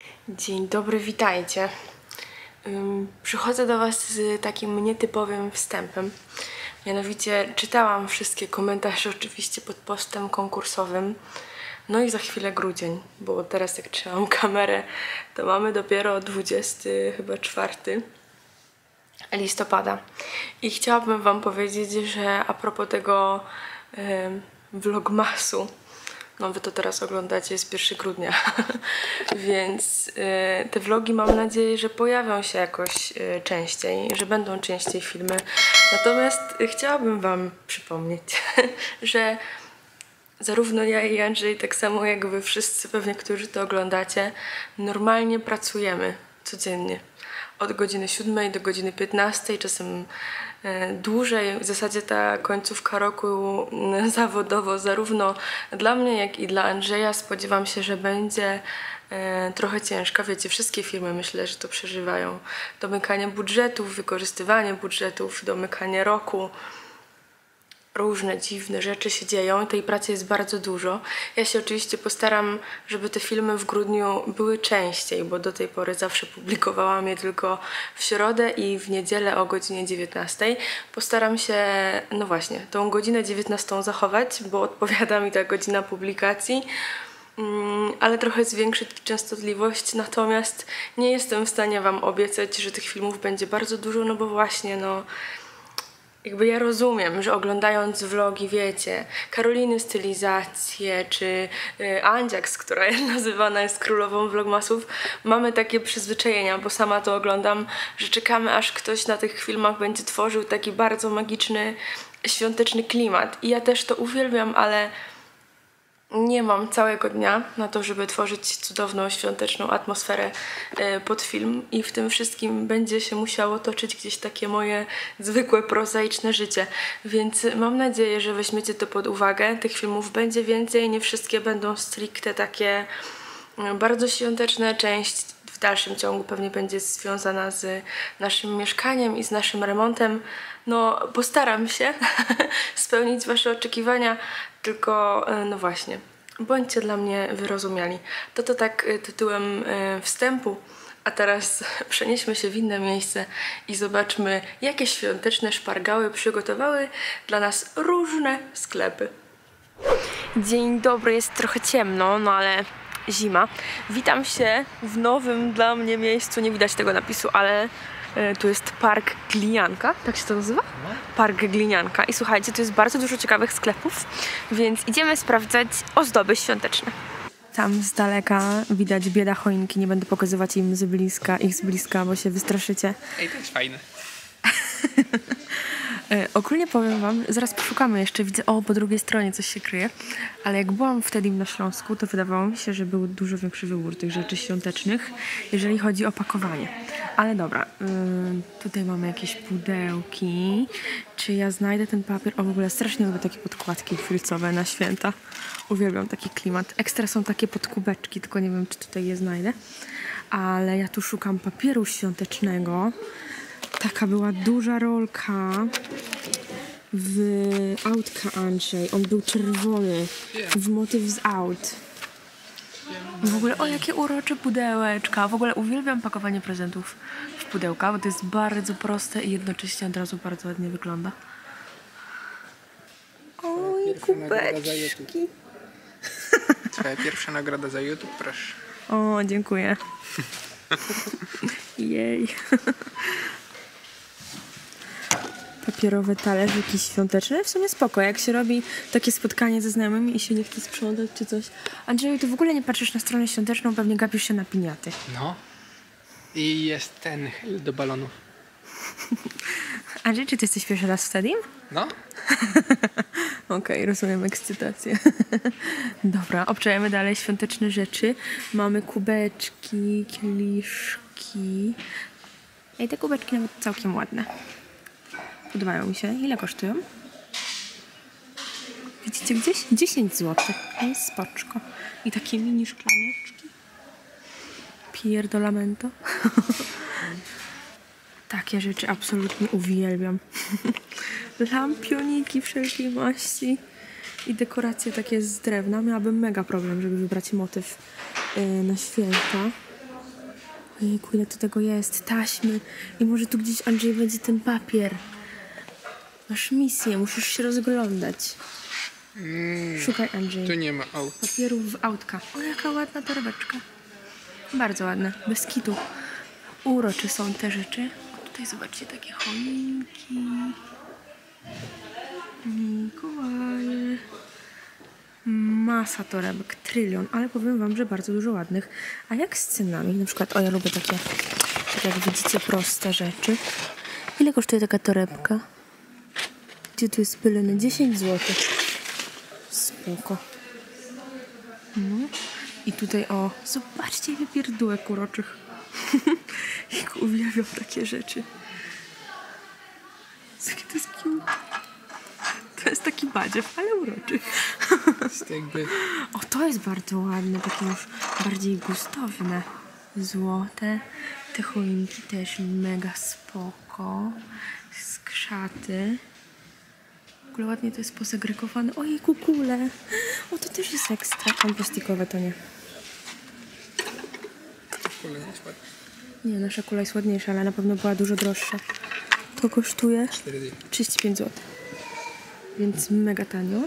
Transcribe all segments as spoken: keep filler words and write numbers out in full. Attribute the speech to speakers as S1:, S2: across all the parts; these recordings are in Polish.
S1: Dzień dobry, witajcie. Um, przychodzę do Was z takim nietypowym wstępem. Mianowicie czytałam wszystkie komentarze oczywiście pod postem konkursowym. No i za chwilę grudzień, bo teraz jak trzymam kamerę, to mamy dopiero dwudziestego chyba czwartego listopada. I chciałabym Wam powiedzieć, że a propos tego um, vlogmasu, no wy to teraz oglądacie, jest pierwszego grudnia, więc y, te vlogi mam nadzieję, że pojawią się jakoś y, częściej, że będą częściej filmy. Natomiast y, chciałabym Wam przypomnieć, że zarówno ja i Andrzej, tak samo jak wy wszyscy pewnie, którzy to oglądacie, normalnie pracujemy codziennie. Od godziny siódmej do godziny piętnastej, czasem e, dłużej. W zasadzie ta końcówka roku m, zawodowo zarówno dla mnie, jak i dla Andrzeja spodziewam się, że będzie e, trochę ciężka. Wiecie, wszystkie firmy myślę, że to przeżywają. Domykanie budżetów, wykorzystywanie budżetów, domykanie roku. Różne dziwne rzeczy się dzieją i tej pracy jest bardzo dużo. Ja się oczywiście postaram, żeby te filmy w grudniu były częściej, bo do tej pory zawsze publikowałam je tylko w środę i w niedzielę o godzinie dziewiętnastej. Postaram się, no właśnie, tą godzinę dziewiętnastą zachować, bo odpowiada mi ta godzina publikacji. Mm, ale trochę zwiększyć częstotliwość, natomiast nie jestem w stanie Wam obiecać, że tych filmów będzie bardzo dużo, no bo właśnie, no... Jakby ja rozumiem, że oglądając vlogi, wiecie, Karoliny stylizacje, czy y, Andziaks, która nazywana jest królową vlogmasów, mamy takie przyzwyczajenia, bo sama to oglądam, że czekamy, aż ktoś na tych filmach będzie tworzył taki bardzo magiczny, świąteczny klimat. I ja też to uwielbiam, ale nie mam całego dnia na to, żeby tworzyć cudowną, świąteczną atmosferę pod film i w tym wszystkim będzie się musiało toczyć gdzieś takie moje zwykłe, prozaiczne życie. Więc mam nadzieję, że weźmiecie to pod uwagę. Tych filmów będzie więcej, nie wszystkie będą stricte takie bardzo świąteczne. Część w dalszym ciągu pewnie będzie związana z naszym mieszkaniem i z naszym remontem. No, postaram się spełnić Wasze oczekiwania, tylko no właśnie, bądźcie dla mnie wyrozumiali. To to tak tytułem wstępu, a teraz przenieśmy się w inne miejsce i zobaczmy, jakie świąteczne szpargały przygotowały dla nas różne sklepy. Dzień dobry, jest trochę ciemno, no ale zima. Witam się w nowym dla mnie miejscu, nie widać tego napisu, ale e, tu jest Park Glinianka, tak się to nazywa? Park Glinianka. I słuchajcie, tu jest bardzo dużo ciekawych sklepów, więc idziemy sprawdzać ozdoby świąteczne. Tam z daleka widać bieda choinki, nie będę pokazywać im z bliska, ich z bliska, bo się wystraszycie.
S2: Ej, to jest fajne.
S1: E, ogólnie powiem Wam, zaraz poszukamy jeszcze, widzę, o, po drugiej stronie coś się kryje, ale jak byłam wtedy na Śląsku, to wydawało mi się, że był dużo większy wybór tych rzeczy świątecznych, jeżeli chodzi o pakowanie. Ale dobra, y, tutaj mamy jakieś pudełki. Czy ja znajdę ten papier? O, w ogóle strasznie lubię takie podkładki filcowe na święta. Uwielbiam taki klimat. Ekstra są takie podkubeczki, tylko nie wiem, czy tutaj je znajdę. Ale ja tu szukam papieru świątecznego. Taka była duża rolka w autka Andrzej. On był czerwony, w motyw z aut. W ogóle, o jakie urocze pudełeczka. W ogóle uwielbiam pakowanie prezentów w pudełka, bo to jest bardzo proste i jednocześnie od razu bardzo ładnie wygląda. Oj, kubeczki.
S2: Twoja pierwsza nagroda za YouTube, proszę.
S1: O, dziękuję. Jej. Papierowe talerzyki świąteczne, w sumie spoko, jak się robi takie spotkanie ze znajomymi i się nie chce sprzątać czy coś. Andrzeju, ty w ogóle nie patrzysz na stronę świąteczną, pewnie gapisz się na piniaty.
S2: No. I jest ten do balonów.
S1: Andrzej, czy ty jesteś pierwszy raz w stadium?
S2: No.
S1: Okej, okay, rozumiem ekscytację. Dobra, obczajemy dalej świąteczne rzeczy. Mamy kubeczki, kieliszki. Ej, te kubeczki nawet całkiem ładne. Podobają mi się. Ile kosztują? Widzicie gdzieś? dziesięć złotych. No spoczko. I takie mini szklaneczki. Pierdolamento. Takie rzeczy absolutnie uwielbiam. Lampioniki wszelkiej maści. I dekoracje takie z drewna. Miałabym mega problem, żeby wybrać motyw yy, na święta. Ojejku, ile tu tego jest. Taśmy. I może tu gdzieś, Andrzej, będzie ten papier. Masz misję, musisz się rozglądać.
S2: Mm,
S1: Szukaj, Andrzej.
S2: tu nie ma aut.
S1: Papierów w autka. O, jaka ładna torebeczka. Bardzo ładna. Bez kitu. Urocze są te rzeczy. O, tutaj zobaczcie takie choinki. Mikołaje. Masa torebek. Trylion. Ale powiem wam, że bardzo dużo ładnych. A jak z cenami? Na przykład, o, ja lubię takie, tak jak widzicie, proste rzeczy. Ile kosztuje taka torebka? Gdzie tu jest pylony? dziesięć złotych. Spoko. No. I tutaj, o, zobaczcie, ile pierdółek uroczych. Jak uwielbiam takie rzeczy. Jakie to jest cute. To jest taki badziew, ale uroczy.
S2: Jest jakby...
S1: O, to jest bardzo ładne, takie już bardziej gustowne. Złote. Te choinki też mega spoko. Skrzaty. W ogóle ładnie to jest posegregowane. Ojej, kukule. O, to też jest ekstra. Mam plastikowe, to nie.
S2: Kule nie jest ładna.
S1: Nie, nasza kula jest ładniejsza, ale na pewno była dużo droższa. To kosztuje
S2: cztery dychy.
S1: trzydzieści pięć złotych. Więc mega tanio.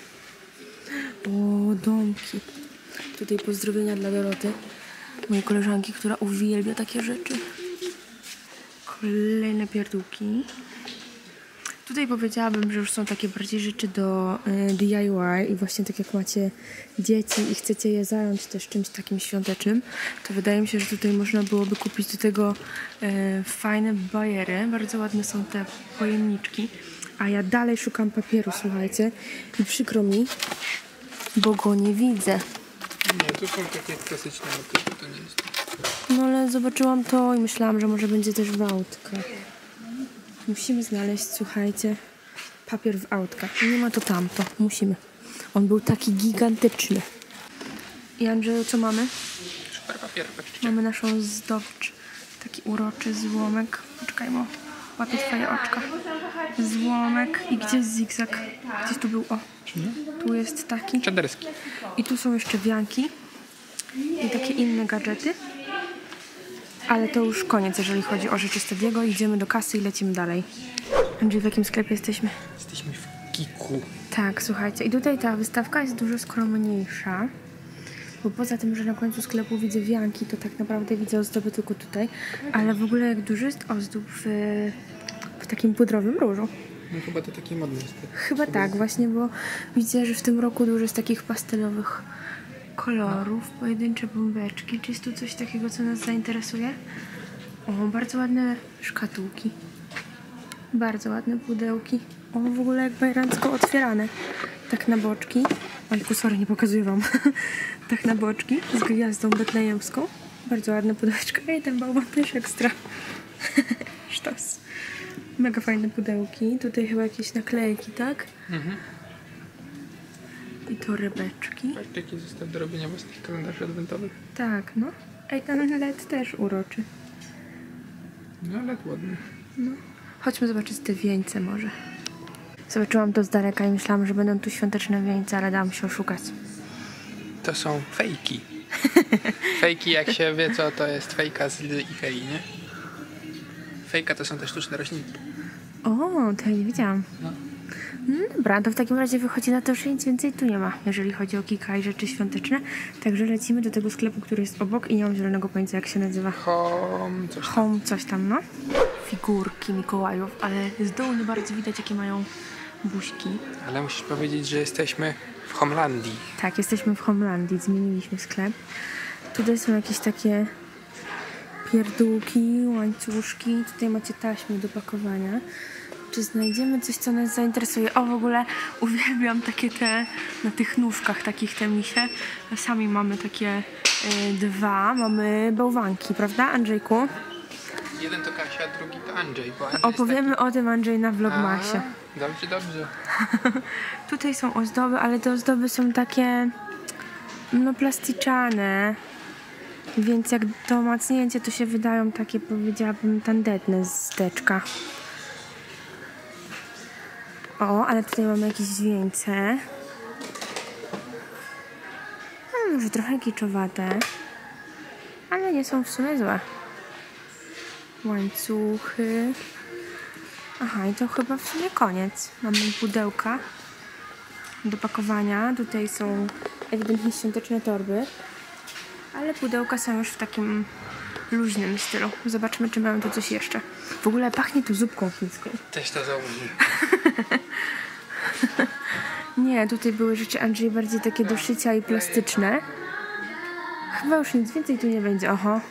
S1: O, domki. Tutaj pozdrowienia dla Doroty, mojej koleżanki, która uwielbia takie rzeczy. Kolejne pierdółki. Tutaj powiedziałabym, że już są takie bardziej rzeczy do y, D I Y i właśnie tak jak macie dzieci i chcecie je zająć też czymś takim świątecznym, to wydaje mi się, że tutaj można byłoby kupić do tego y, fajne bajery. Bardzo ładne są te pojemniczki. A ja dalej szukam papieru, słuchajcie. I przykro mi, bo go nie widzę.
S2: Nie, tu są takie klasyczne motywy, to nie jest...
S1: No ale zobaczyłam to i myślałam, że może będzie też w autkach. Musimy znaleźć, słuchajcie, papier w autkach. Nie ma to tamto. Musimy. On był taki gigantyczny. I Andrzeju, co mamy?
S2: Super papier, patrzcie.
S1: Mamy naszą zdobycz. Taki uroczy złomek. Poczekaj, bo łapię twoje oczka. Złomek. I gdzie jest zigzag? Gdzieś tu był, o. Tu jest taki.
S2: Czaderski.
S1: I tu są jeszcze wianki. I takie inne gadżety. Ale to już koniec, jeżeli chodzi o rzeczy Stadiego. Idziemy do kasy i lecimy dalej. Andrzej, w jakim sklepie jesteśmy?
S2: Jesteśmy w Kiku.
S1: Tak, słuchajcie. I tutaj ta wystawka jest dużo skromniejsza. Bo poza tym, że na końcu sklepu widzę wianki, to tak naprawdę widzę ozdoby tylko tutaj. Ale w ogóle jak dużo jest ozdób w, w takim pudrowym różu.
S2: No chyba to takie modne jest.
S1: Chyba tak, właśnie, bo widzę, że w tym roku dużo jest takich pastelowych kolorów, pojedyncze bombeczki. Czy jest tu coś takiego, co nas zainteresuje? O, bardzo ładne szkatułki. Bardzo ładne pudełki. O, w ogóle jak bajerancko otwierane. Tak na boczki. Ojku, sorry, nie pokazuję wam. Tak na boczki z gwiazdą betlejemską. Bardzo ładne pudełeczko. Ej, ten bałwan też ekstra. Sztos. Mega fajne pudełki. Tutaj chyba jakieś naklejki, tak?
S2: Mhm.
S1: I torebeczki.
S2: Patrz, jaki zestaw do robienia własnych kalendarzy adwentowych.
S1: Tak, no. Ej, ten L E D też uroczy.
S2: No ale ładny.
S1: No. Chodźmy zobaczyć te wieńce może. Zobaczyłam to z daleka i myślałam, że będą tu świąteczne wieńce, ale dałam się oszukać.
S2: To są fejki. Fejki, jak się wie co to jest fejka z Ikei, nie? Fejka to są te sztuczne roślinki.
S1: O, to ja nie wiedziałam.
S2: No.
S1: No dobra, to w takim razie wychodzi na to, że nic więcej tu nie ma, jeżeli chodzi o Kika i rzeczy świąteczne. Także lecimy do tego sklepu, który jest obok i nie mam zielonego pojęcia, jak się nazywa.
S2: Home, coś tam.
S1: Home, coś tam, no. Figurki Mikołajów, ale z dołu nie bardzo widać, jakie mają buźki.
S2: Ale musisz powiedzieć, że jesteśmy w Homelandii.
S1: Tak, jesteśmy w Homelandii, zmieniliśmy sklep. Tutaj są jakieś takie pierdółki, łańcuszki. Tutaj macie taśmy do pakowania. Czy znajdziemy coś, co nas zainteresuje? O, w ogóle uwielbiam takie te, na tych nóżkach takich te misie. Sami mamy takie y, dwa. Mamy bałwanki, prawda, Andrzejku?
S2: Jeden to Kasia, drugi to Andrzej. Bo Andrzej
S1: Opowiemy o tym, Andrzej, na vlogmasie.
S2: A, dobrze, dobrze.
S1: Tutaj są ozdoby, ale te ozdoby są takie no plasticzane. Więc jak do macnięcia, to się wydają takie, powiedziałabym, tandetne z teczka. O, ale tutaj mamy jakieś wieńce. No, może trochę kiczowate, ale nie są w sumie złe. łańcuchy. Aha, i to chyba w sumie koniec. Mamy pudełka do pakowania. Tutaj są ewidentnie świąteczne torby, ale pudełka są już w takim luźnym stylu. Zobaczmy, czy mamy tu coś jeszcze. W ogóle pachnie tu zupką chińską.
S2: Też to zauważyłem.
S1: Nie, tutaj były rzeczy Andrzej bardziej takie do szycia i plastyczne. Chyba już nic więcej tu nie będzie, oho.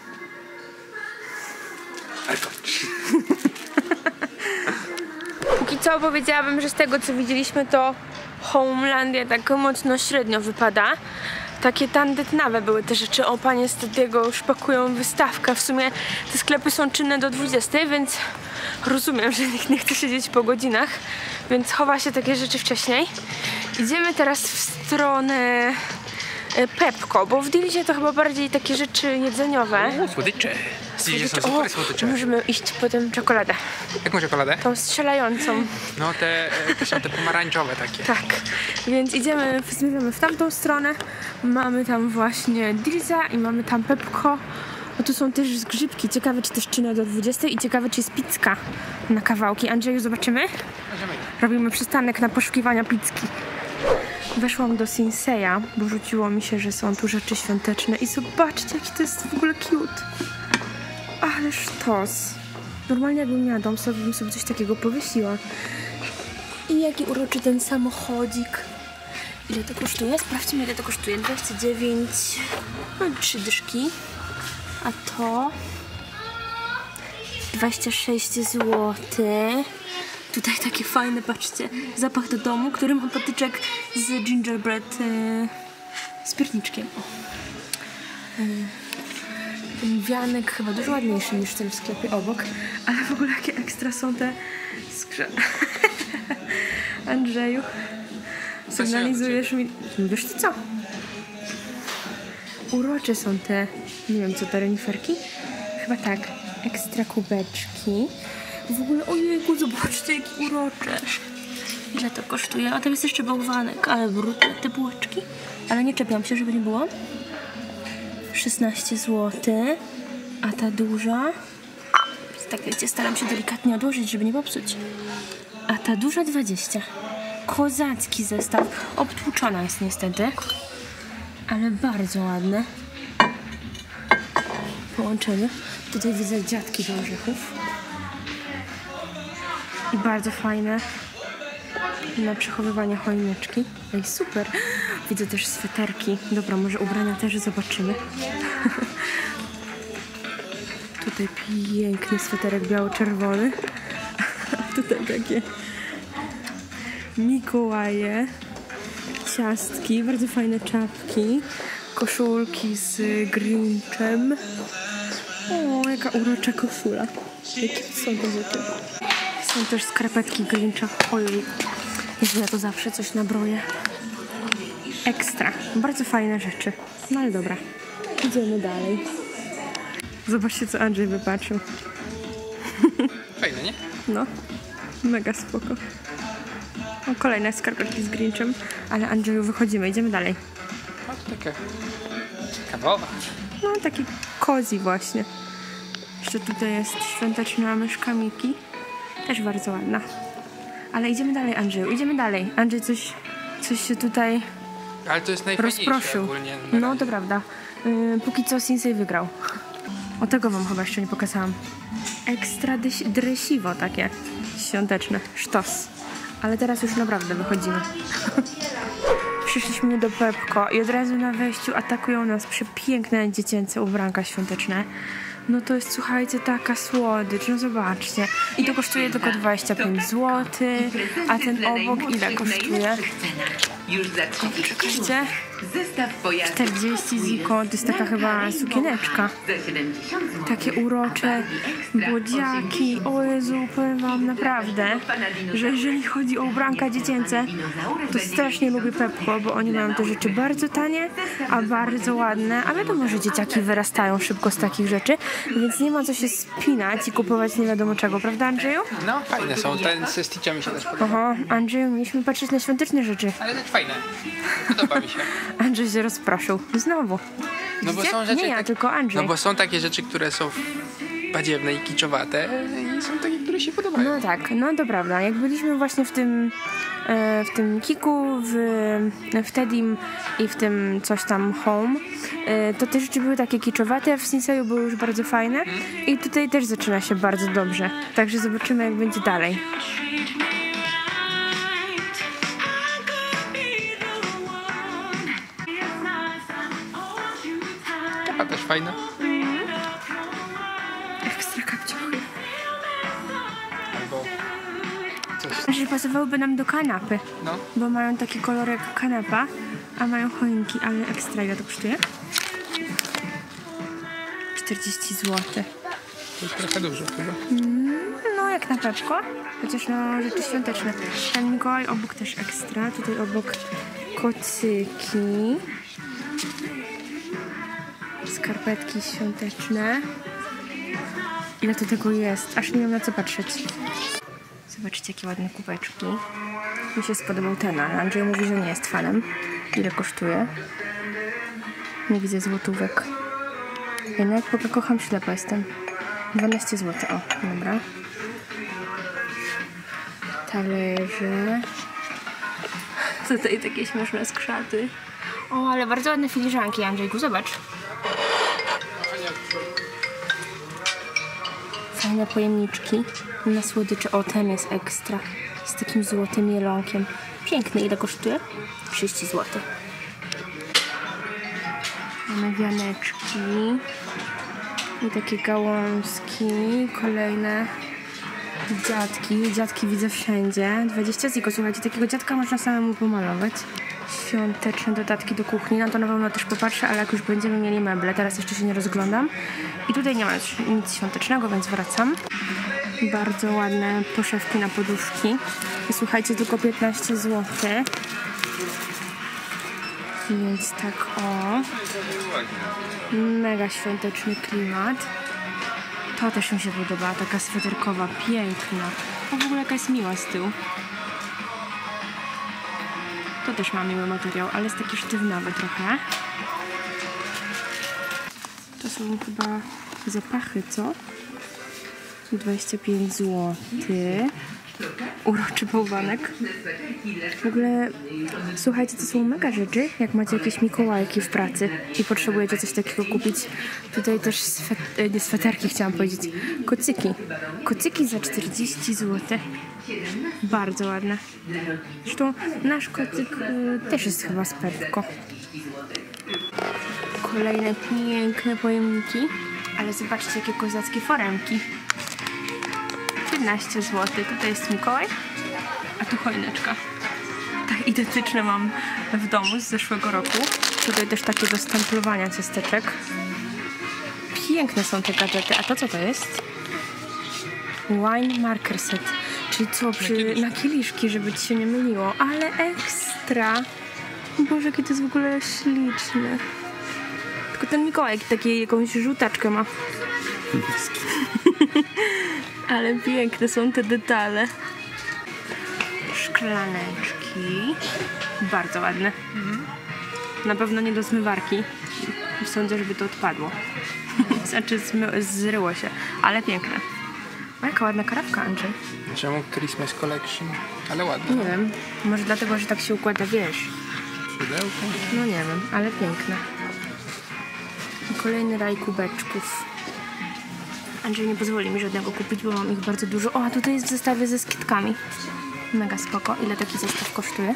S1: Póki co powiedziałabym, że z tego co widzieliśmy, to Homelandia tak mocno średnio wypada. Takie tandetnawe były te rzeczy. O, panie Stadiego już pakują wystawkę. W sumie te sklepy są czynne do dwudziestej, więc rozumiem, że nikt nie chce siedzieć po godzinach, więc chowa się takie rzeczy wcześniej. Idziemy teraz w stronę Pepco, bo w Dilsie to chyba bardziej takie rzeczy jedzeniowe.
S2: Słodycze. Słodycze. Są
S1: O,
S2: super słodycze.
S1: możemy iść potem czekoladę.
S2: Jaką czekoladę?
S1: Tą strzelającą.
S2: No te, te są te pomarańczowe takie.
S1: Tak, więc idziemy, zmierzamy w tamtą stronę. Mamy tam właśnie Dilsa i mamy tam Pepco. No tu są też grzybki. Ciekawe, czy też czynne do dwudziestej i ciekawe, czy jest pizka na kawałki. Andrzeju, zobaczymy?
S2: Możemy.
S1: Robimy przystanek na poszukiwania pizzki. Weszłam do Sinseya, bo rzuciło mi się, że są tu rzeczy świąteczne i zobaczcie, jaki to jest w ogóle cute. Ale sztos. Normalnie jakbym miała dom, sobie bym sobie coś takiego powiesiła. I jaki uroczy ten samochodzik. Ile to kosztuje? Sprawdźmy, ile to kosztuje. dwadzieścia dziewięć, no trzy dyszki. A to dwadzieścia sześć złotych. Tutaj takie fajne, patrzcie, zapach do domu, który ma patyczek z gingerbread yy, z pierniczkiem. Yy, ten wianek chyba dużo ładniejszy niż w tym sklepie obok, ale w ogóle jakie ekstra są te skrze... Andrzeju, sygnalizujesz mi... Wiesz ty co? Urocze są te, nie wiem co, te reniferki? Chyba tak, ekstra kubeczki. W ogóle, ojejku, zobaczcie, jaki urocze. Ile to kosztuje? A tam jest jeszcze bałwanek, ale brudne te bułeczki. Ale nie czepiam się, żeby nie było. szesnaście złotych. A ta duża... Tak wiecie, staram się delikatnie odłożyć, żeby nie popsuć. A ta duża dwadzieścia. Kozacki zestaw. Obtłuczona jest niestety. Ale bardzo ładne. Połączenie. Tutaj widzę dziadki do orzechów. I bardzo fajne na przechowywanie choineczki. Ej, super. Widzę też sweterki. Dobra, może ubrania też zobaczymy. Tutaj piękny sweterek biało-czerwony. Tutaj takie Mikołaje, ciastki, bardzo fajne czapki, koszulki z Grinchem. O, jaka urocza koszula. Jakie są te rzeczy? Są też skarpetki Grincha. Ojej, Jezu, ja to zawsze coś nabroję. Ekstra. Bardzo fajne rzeczy. No ale dobra. Idziemy dalej. Zobaczcie, co Andrzej wypatrzył.
S2: Fajne, nie?
S1: No. Mega spoko. O, kolejne skarpetki z Grinchem. Ale Andrzeju, wychodzimy. Idziemy dalej.
S2: No to taka kawowa.
S1: No, taki cozy właśnie. Jeszcze tutaj jest świąteczna myszka Miki. Też bardzo ładna. Ale idziemy dalej, Andrzeju. Idziemy dalej. Andrzej coś, coś się tutaj
S2: Ale to jest najfajniejsze
S1: rozproszył.
S2: ogólnie. na
S1: No,
S2: razie.
S1: to prawda. Yy, póki co Sinsei wygrał. O, tego wam chyba jeszcze nie pokazałam. Ekstra dresiwo takie świąteczne. Sztos. Ale teraz już naprawdę wychodzimy. Przyszliśmy do Pepco i od razu na wejściu atakują nas przepiękne dziecięce ubranka świąteczne. No to jest, słuchajcie, taka słodycz, no zobaczcie. I to kosztuje tylko dwadzieścia pięć złotych, a ten obok ile kosztuje?
S3: Już za
S1: Czekajcie.
S3: Zestaw pojazdów.
S1: czterdzieści ziko, to jest taka chyba sukieneczka.
S3: Za siedemdziesiąt złotych.
S1: Takie urocze bodziaki. O Jezu, powiem wam naprawdę, że jeżeli chodzi o ubranka dziecięce, to strasznie lubię Pepco, bo oni mają te rzeczy bardzo tanie, a bardzo ładne. A wiadomo, że dzieciaki wyrastają szybko z takich rzeczy, więc nie ma co się spinać i kupować nie wiadomo czego, prawda, Andrzeju?
S2: No, fajne są. Ten ze Stitcha mi się też podoba.
S1: Oho, Andrzeju, mieliśmy patrzeć na świąteczne rzeczy.
S2: Ale też fajne. Podoba mi się.
S1: Andrzej się rozproszył. Znowu.
S2: No bo
S1: Widzicie?
S2: są rzeczy
S1: Nie ja,
S2: tak-
S1: tylko Andrzej.
S2: No bo są takie rzeczy, które są badziewne i kiczowate i są takie, które się podobają.
S1: No tak, no to prawda. Jak byliśmy właśnie w tym e, w tym Kiku, w, w Tedim i w tym coś tam Home, e, to te rzeczy były takie kiczowate, w Sinseju były już bardzo fajne i tutaj też zaczyna się bardzo dobrze. Także zobaczymy, jak będzie dalej.
S2: Czapa też fajna.
S1: Ekstra kapciuchy.
S2: Albo coś.
S1: Że pasowałyby nam do kanapy,
S2: No.
S1: bo mają taki kolor jak kanapa, a mają choinki, ale ekstra. Ile to kosztuje? czterdzieści złotych.
S2: To jest trochę dużo chyba.
S1: No jak na Pepko, chociaż no rzeczy świąteczne. Ten Mikołaj obok też ekstra, tutaj obok kocyki, skarpetki świąteczne. Ile tu tego jest? Aż nie wiem, na co patrzeć. Zobaczcie, jakie ładne kubeczki. Mi się spodobał ten, ale Andrzej mówi, że nie jest fanem. Ile kosztuje? Nie widzę złotówek. Jednak poka kocham, ślepa jestem. dwanaście złotych, o, dobra. Talerze. Tutaj takie śmieszne skrzaty. O, ale bardzo ładne filiżanki, Andrzejku, zobacz. Fajne pojemniczki na słodycze. O, ten jest ekstra. Z takim złotym jelonkiem. Piękny. Ile kosztuje? trzydzieści złotych. Mamy wianeczki. I takie gałązki. Kolejne dziadki. Dziadki widzę wszędzie. dwadzieścia ziko. Słuchajcie, takiego dziadka można samemu pomalować. Świąteczne dodatki do kuchni. Na to na pewno też popatrzę, ale jak już będziemy mieli meble, teraz jeszcze się nie rozglądam. I tutaj nie ma już nic świątecznego, więc wracam. Bardzo ładne poszewki na poduszki. I słuchajcie, tylko piętnaście złotych. Więc tak o. Mega świąteczny klimat. To też mi się podoba, taka sweterkowa, piękna. O, w ogóle jakaś miła z tyłu. To też ma miły materiał, ale jest taki sztywnowy trochę. To są chyba zapachy, co? dwadzieścia pięć złotych. Uroczy bałwanek. W ogóle, słuchajcie, to są mega rzeczy, jak macie jakieś mikołajki w pracy i potrzebujecie coś takiego kupić. Tutaj też swet, nie sweterki, chciałam powiedzieć, kocyki. Kocyki za czterdzieści złotych. Bardzo ładne. Zresztą nasz kocyk y, też jest chyba z Pepko. Kolejne piękne pojemniki. Ale zobaczcie, jakie kozackie foremki. piętnaście złotych. Tutaj jest Mikołaj, a tu choineczka. Tak identyczne mam w domu z zeszłego roku. Tutaj też takie do stemplowania ciasteczek. Piękne są te gadżety. A to co to jest? Wine marker set. Czyli co, przy, na kieliszki, żeby ci się nie myliło. Ale ekstra. Boże, jaki to jest w ogóle śliczny. Tylko ten Mikołaj taki jakąś żółtaczkę ma. Ale piękne są te detale. Szklaneczki. Bardzo ładne. Mhm. Na pewno nie do zmywarki. Sądzę, żeby to odpadło. Znaczy zmy- zryło się. Ale piękne. O, jaka ładna karafka, Andrzej.
S2: Czemu Christmas Collection? Ale ładne.
S1: Nie wiem. Może dlatego, że tak się układa, wiesz.
S2: Szydełko.
S1: No nie wiem, ale piękne. I kolejny raj kubeczków. Andrzej nie pozwoli mi żadnego kupić, bo mam ich bardzo dużo. O, a tutaj jest w zestawie ze skitkami. Mega spoko. Ile taki zestaw kosztuje?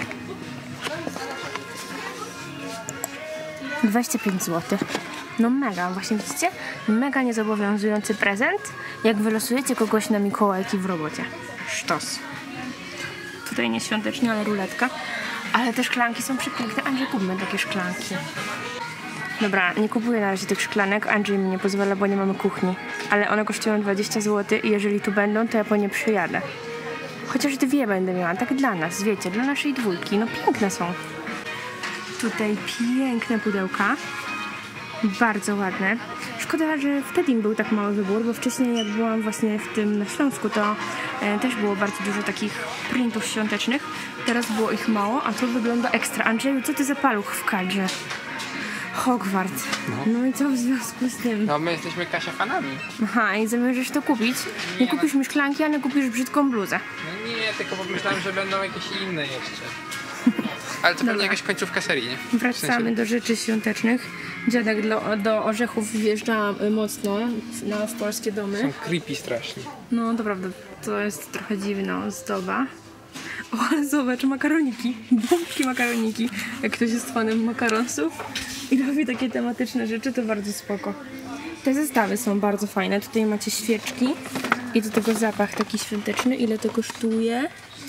S1: dwadzieścia pięć złotych. No mega, właśnie widzicie? Mega niezobowiązujący prezent, jak wylosujecie kogoś na Mikołajki w robocie. Sztos. Tutaj nie świątecznie, ale ruletka. Ale te szklanki są przepiękne. Andrzej, kupmy takie szklanki. Dobra, nie kupuję na razie tych szklanek. Andrzej mi nie pozwala, bo nie mamy kuchni. Ale one kosztują dwadzieścia złotych i jeżeli tu będą, to ja po nie przyjadę. Chociaż dwie będę miała, tak dla nas, wiecie, dla naszej dwójki. No piękne są. Tutaj piękne pudełka. Bardzo ładne. Szkoda, że wtedy był tak mały wybór, bo wcześniej jak byłam właśnie w tym na Śląsku, to e, też było bardzo dużo takich printów świątecznych. Teraz było ich mało, a to wygląda ekstra. Andrzeju, co ty za paluch w kadrze? Hogwart.
S2: No.
S1: No i co w związku z tym?
S2: No my jesteśmy Kasia fanami.
S1: Aha, i zamierzasz to kupić? Nie,
S2: Nie,
S1: kupisz mi szklanki, ale kupisz brzydką bluzę.
S2: No nie, tylko pomyślałem, że będą jakieś inne jeszcze. Ale to pewnie jakaś końcówka serii, nie? W
S1: Wracamy
S2: sensie-
S1: do rzeczy świątecznych. Dziadek do, do orzechów wjeżdża mocno na, w polskie domy.
S2: Są creepy strasznie.
S1: No to prawda, to jest trochę dziwna ozdoba. O, ale zobacz, makaroniki, bombki makaroniki. Jak ktoś jest fanem makaronsów i robi takie tematyczne rzeczy, to bardzo spoko. Te zestawy są bardzo fajne. Tutaj macie świeczki i do tego zapach taki świąteczny. Ile to kosztuje?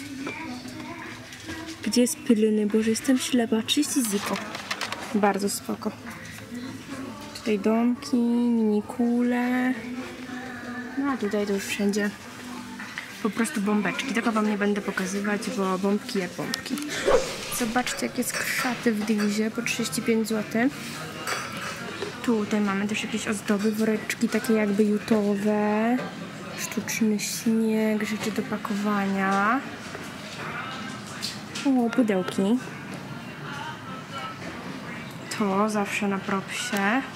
S1: Gdzie jest pylny? Boże, jestem ślepa. trzydzieści ziko. Bardzo spoko. Tutaj domki, mini kule. No a tutaj to już wszędzie po prostu bombeczki. Tego wam nie będę pokazywać, bo bombki jak bombki. Zobaczcie, jakie skrzaty w Dilzie po trzydzieści pięć złotych. Tutaj mamy też jakieś ozdoby, woreczki takie jakby jutowe. Sztuczny śnieg, rzeczy do pakowania. O, pudełki. To zawsze na propsie.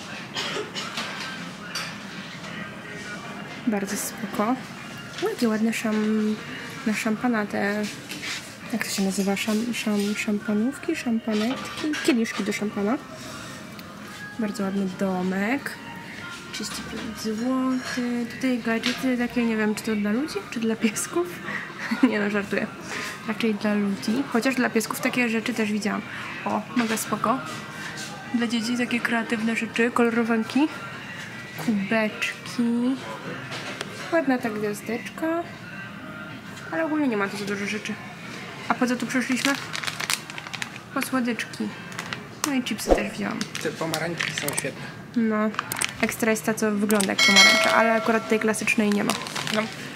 S1: Bardzo spoko. O, jakie ładne szam... na szampana te... Jak to się nazywa? Szam, szam, szampanówki? Szampanetki? Kieliszki do szampana. Bardzo ładny domek. trzydzieści pięć złotych. Tutaj gadżety takie, nie wiem, czy to dla ludzi, czy dla piesków? Nie no, żartuję. Raczej dla ludzi. Chociaż dla piesków takie rzeczy też widziałam. O, mega spoko. Dla dzieci takie kreatywne rzeczy, kolorowanki. Kubeczki. Ładna ta gwiazdeczka. Ale ogólnie nie ma tu za dużo rzeczy. A po co tu przyszliśmy? Po słodyczki. No i chipsy też wzięłam.
S2: Te pomarańczki są świetne.
S1: No, ekstra jest ta, co wygląda jak pomarańcza, ale akurat tej klasycznej nie ma.
S2: No.